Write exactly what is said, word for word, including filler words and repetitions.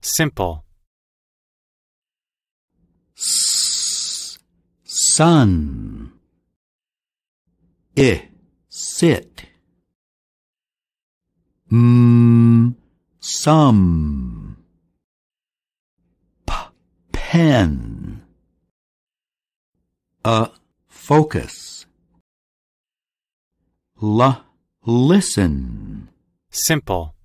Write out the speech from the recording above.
Simple. S, sun. I, sit. M, some. P, pen. A, focus. L, listen. Simple.